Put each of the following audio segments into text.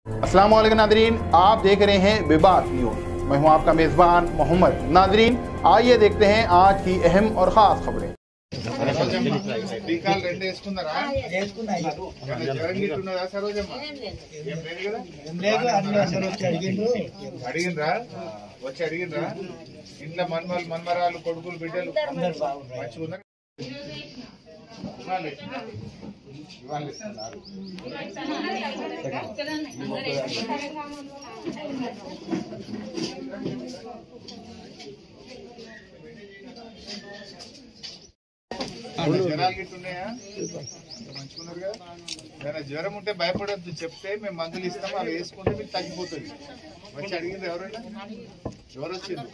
अस्सलाम वालेकुम नादरीन, आप देख रहे हैं विवाद न्यूज। मैं हूं आपका मेजबान मोहम्मद। नादरीन, आइए देखते हैं आज की अहम और खास खबरें। ఇంట్లో మన్మరాలు కొడుకులు బిడ్డలు మంచిగా జ్వరాలు గిట్టున్నాయా? మంచుకున్నారు కదా. ఏదైనా జ్వరం ఉంటే భయపడద్దు, చెప్తే మేము మందులు ఇస్తాం, అవి వేసుకుంటే మీకు తగ్గిపోతుంది. వచ్చి అడిగింది ఎవరైనా? ఎవరు వచ్చింది?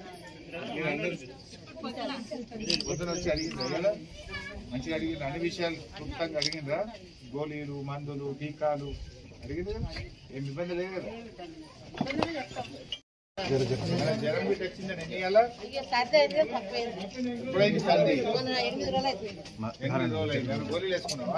పొద్దున వచ్చి అడిగిందా కదా? మంచిగా అడిగింది, అన్ని విషయాలు క్లుప్తంగా అడిగిందా? గోళీలు, మందులు, టీకాలు అడిగింది కదా? ఏం ఇబ్బంది లేదు కదా? జ్వరం బిడ్డ వచ్చిందని ఎన్ని ఇవ్వాలా? ఇప్పుడైతే సర్ది 8 రోజులు అయింది. గోళీలు వేసుకున్నావా?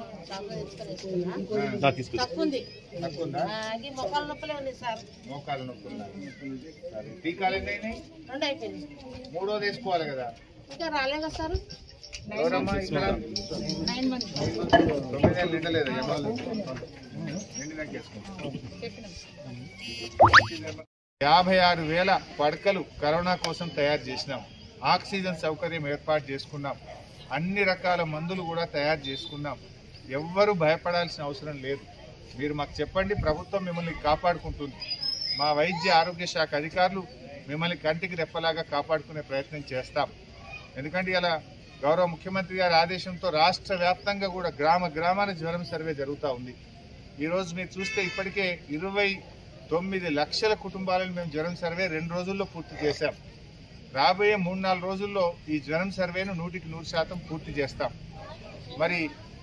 తక్కువ మోకాలు నొప్పులు. సరే, టీకాలు ఎన్ని అయినాయి? 2 అయిపోయింది. 3వ వేసుకోవాలి కదా? ఇంకా రాలేదా సార్? ఎవరమ్మా ఇక్కడ? 9 మంత్స్. 9 ఏళ్ళు నిండలేదు. నిండినాక వేసుకుంటాం. 56,000 పడకలు కరోనా కోసం తయారు చేసినాం. ఆక్సిజన్ సౌకర్యం ఏర్పాటు చేసుకున్నాం. అన్ని రకాల మందులు కూడా తయారు చేసుకున్నాం. ఎవ్వరూ భయపడాల్సిన అవసరం లేదు. మీరు మాకు చెప్పండి, ప్రభుత్వం మిమ్మల్ని కాపాడుకుంటుంది. మా వైద్య ఆరోగ్య శాఖ అధికారులు మిమ్మల్ని కంటికి రెప్పలాగా కాపాడుకునే ప్రయత్నం చేస్తాం. ఎందుకంటే ఇలా గౌరవ ముఖ్యమంత్రి గారి ఆదేశంతో రాష్ట్ర వ్యాప్తంగా కూడా గ్రామ గ్రామాల జ్వరం సర్వే జరుగుతూ ఉంది. ఈరోజు మీరు చూస్తే ఇప్పటికే 29 లక్షల కుటుంబాలను మేము జ్వరం సర్వే 2 రోజుల్లో పూర్తి చేశాం. రాబోయే 3-4 రోజుల్లో ఈ జ్వరం సర్వేను 100% పూర్తి చేస్తాం. మరి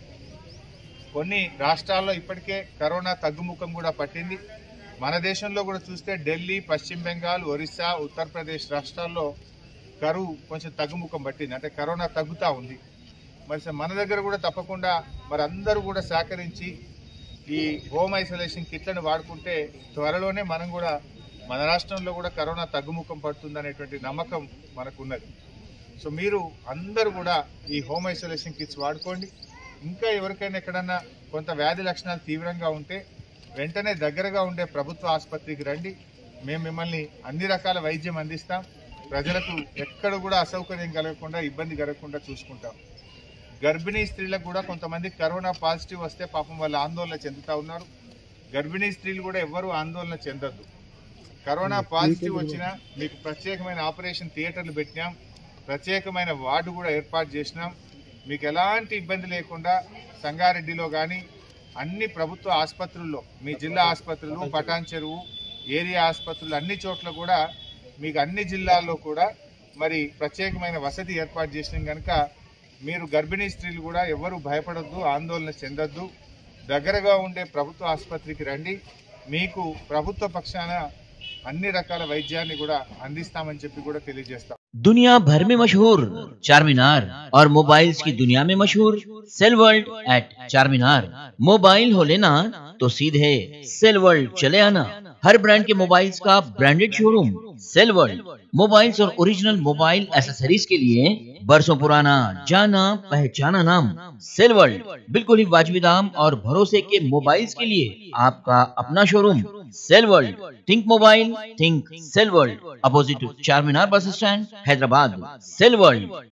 కొన్ని రాష్ట్రాల్లో ఇప్పటికే కరోనా తగ్గుముఖం కూడా పట్టింది. మన దేశంలో కూడా చూస్తే ఢిల్లీ, పశ్చిమ బెంగాల్, ఒరిస్సా, ఉత్తరప్రదేశ్ రాష్ట్రాల్లో కరువు కొంచెం తగ్గుముఖం పట్టింది. అంటే కరోనా తగ్గుతూ ఉంది. మరి మన దగ్గర కూడా తప్పకుండా మరి అందరూ కూడా సహకరించి ఈ హోమ్ ఐసోలేషన్ కిట్లను వాడుకుంటే త్వరలోనే మనం కూడా మన రాష్ట్రంలో కూడా కరోనా తగ్గుముఖం పడుతుందనేటువంటి నమ్మకం మనకున్నది. సో మీరు అందరూ కూడా ఈ హోమ్ ఐసోలేషన్ కిట్స్ వాడుకోండి. ఇంకా ఎవరికైనా ఎక్కడన్నా కొంత వ్యాధి లక్షణాలు తీవ్రంగా ఉంటే వెంటనే దగ్గరగా ఉండే ప్రభుత్వ ఆసుపత్రికి రండి. మేము మిమ్మల్ని అన్ని రకాల వైద్యం అందిస్తాం. ప్రజలకు ఎక్కడ కూడా అసౌకర్యం కలగకుండా, ఇబ్బంది కలగకుండా చూసుకుంటాం. గర్భిణీ స్త్రీలకు కూడా కొంతమంది కరోనా పాజిటివ్ వస్తే పాపం వాళ్ళు ఆందోళన చెందుతూ ఉన్నారు. గర్భిణీ స్త్రీలు కూడా ఎవ్వరూ ఆందోళన చెందొద్దు. కరోనా పాజిటివ్ వచ్చినా మీకు ప్రత్యేకమైన ఆపరేషన్ థియేటర్లు పెట్టినాం, ప్రత్యేకమైన వార్డు కూడా ఏర్పాటు చేసినాం. మీకు ఎలాంటి ఇబ్బంది లేకుండా సంగారెడ్డిలో కానీ అన్ని ప్రభుత్వ ఆసుపత్రుల్లో, మీ జిల్లా ఆసుపత్రులు, పటాన్ చెరువు ఏరియా ఆసుపత్రులు అన్ని చోట్ల కూడా మీకు అన్ని జిల్లాల్లో కూడా మరి ప్రత్యేకమైన వసతి ఏర్పాటు చేసినాం. కనుక మీరు గర్భిణీ స్త్రీలు కూడా ఎవరు భయపడొద్దు, ఆందోళన చెందొద్దు. దగ్గరగా ఉండే ప్రభుత్వ ఆసుపత్రికి రండి. మీకు ప్రభుత్వ పక్షాన అన్ని రకాల వైద్యాన్ని కూడా అందిస్తామని చెప్పి కూడా తెలియజేస్తాం. दुनिया भर में मशहूर चारमीनार और मोबाइल्स की दुनिया में मशहूर cell world at Charminar. Mobile हो लेना तो सीधे सेल वर्ल्ड चले आना। हर ब्रांड के मोबाइल्स का branded showroom cell world. Mobiles और ओरिजिनल मोबाइल एसेसरीज के लिए बरसों पुराना जाना पहचाना नाम सेल वर्ल्ड। बिल्कुल ही वाजिबी दाम और भरोसे के मोबाइल्स के लिए आपका अपना showroom cell world. Think mobile think cell world. Opposite Charminar bus stand Hyderabad. Cell world.